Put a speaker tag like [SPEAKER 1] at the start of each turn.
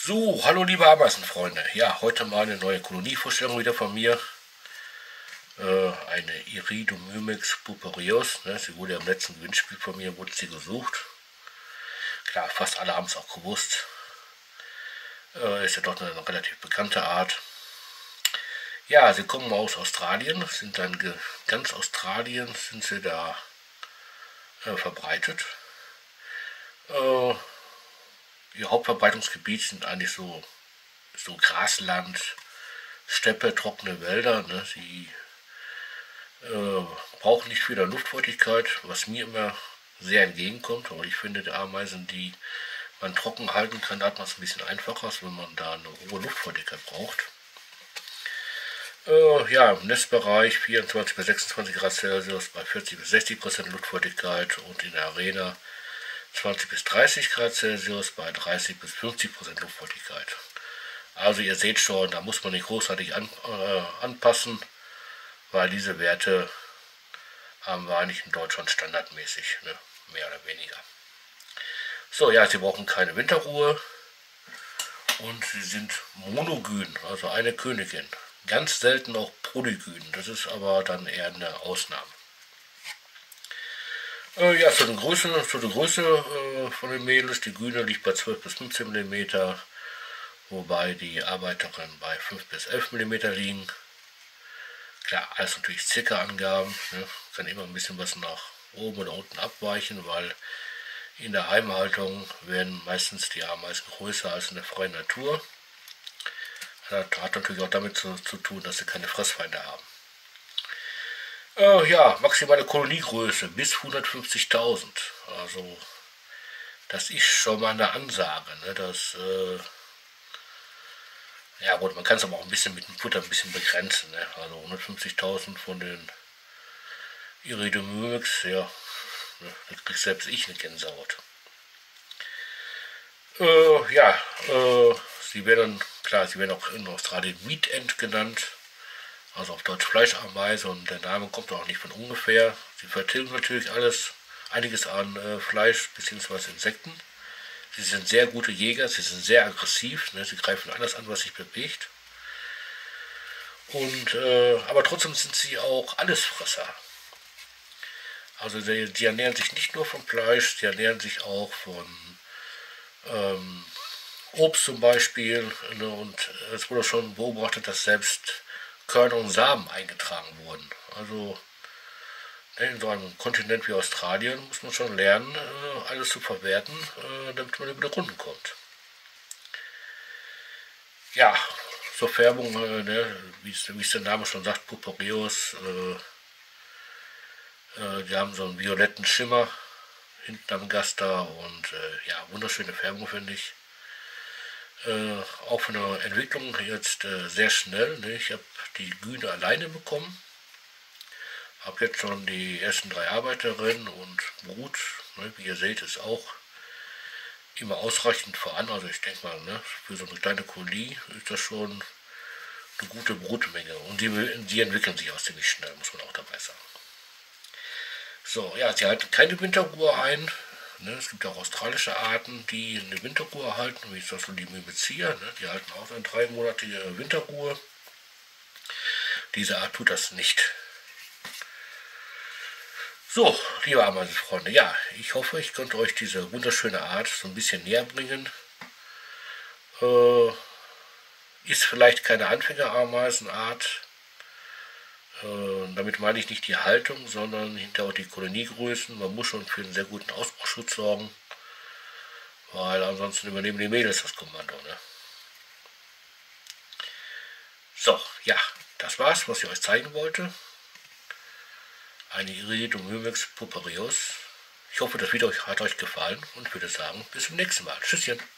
[SPEAKER 1] So, hallo liebe Ameisenfreunde. Ja, heute mal eine neue Kolonievorstellung wieder von mir. Eine Iridomyrmex purpureus. Ne? Sie wurde ja im letzten Gewinnspiel von mir, wurde sie gesucht. Klar, fast alle haben es auch gewusst. Ist ja doch eine relativ bekannte Art. Ja, sie kommen aus Australien, sind dann ganz Australien sind sie da verbreitet. Ihr Hauptverbreitungsgebiet sind eigentlich so Grasland, Steppe, trockene Wälder. Ne? Sie brauchen nicht viel an Luftfeuchtigkeit, was mir immer sehr entgegenkommt, weil ich finde, die Ameisen, die man trocken halten kann, da hat man es ein bisschen einfacher, als wenn man da eine hohe Luftfeuchtigkeit braucht. Ja, im Nestbereich 24 bis 26 Grad Celsius bei 40 bis 60% Luftfeuchtigkeit und in der Arena 20 bis 30 Grad Celsius bei 30 bis 50% Luftfeuchtigkeit. Also ihr seht schon, da muss man nicht großartig anpassen, weil diese Werte haben wir eigentlich in Deutschland standardmäßig, ne? Mehr oder weniger. So, ja, sie brauchen keine Winterruhe und sie sind monogyn, also eine Königin. Ganz selten auch polygyn, das ist aber dann eher eine Ausnahme. Ja, zur Größe von den Mädels, die Gyne liegt bei 12 bis 15 mm, wobei die Arbeiterinnen bei 5 bis 11 mm liegen. Klar, alles natürlich circa Angaben, ne? Kann immer ein bisschen was nach oben oder unten abweichen, weil in der Heimhaltung werden meistens die Ameisen größer als in der freien Natur. Das hat natürlich auch damit zu tun, dass sie keine Fressfeinde haben. Ja, maximale Koloniegröße bis 150.000. Also, das ist schon mal eine Ansage. Ne? Ja gut, man kann es aber auch ein bisschen mit dem Futter ein bisschen begrenzen. Ne? Also 150.000 von den Iridomyrmex, ja, da kriegt selbst ich eine Gänsehaut. Sie werden auch in Australien Meat Ant genannt, also auf Deutsch Fleischameise, und der Name kommt auch nicht von ungefähr. Sie vertilgen natürlich einiges an Fleisch bzw. Insekten. Sie sind sehr gute Jäger, sie sind sehr aggressiv, ne? Sie greifen alles an, was sich bewegt. Aber trotzdem sind sie auch Allesfresser. Also die ernähren sich nicht nur vom Fleisch, sie ernähren sich auch von Obst zum Beispiel. Ne? Und es wurde schon beobachtet, dass selbst Körner und Samen eingetragen wurden. Also in so einem Kontinent wie Australien muss man schon lernen, alles zu verwerten, damit man über die Runden kommt. Ja, zur Färbung, ne, wie es der Name schon sagt, purpureus. Die haben so einen violetten Schimmer hinten am Gaster und ja, wunderschöne Färbung finde ich. Auch von der Entwicklung jetzt sehr schnell. Ne? Ich habe die Gyne alleine bekommen. Habe jetzt schon die ersten 3 Arbeiterinnen und Brut, ne, wie ihr seht, ist auch immer ausreichend voran. Also ich denke mal, ne, für so eine kleine Kolonie ist das schon eine gute Brutmenge. Und die entwickeln sich auch ziemlich schnell, muss man auch dabei sagen. So, ja, sie halten keine Winterruhe ein. Ne, es gibt auch australische Arten, die eine Winterruhe halten, wie zum Beispiel die Myrmezia. Ne, die halten auch eine 3-monatige Winterruhe. Diese Art tut das nicht. So, liebe Ameisenfreunde, ja, ich hoffe, ich konnte euch diese wunderschöne Art so ein bisschen näher bringen. Ist vielleicht keine Anfängerameisenart. Damit meine ich nicht die Haltung, sondern hinter auch die Koloniegrößen. Man muss schon für einen sehr guten Ausbruchsschutz sorgen, weil ansonsten übernehmen die Mädels das Kommando. Ne? So, ja, das war's, was ich euch zeigen wollte. Eine Iridomyrmex purpureus. Ich hoffe, das Video hat euch gefallen und würde sagen, bis zum nächsten Mal. Tschüsschen.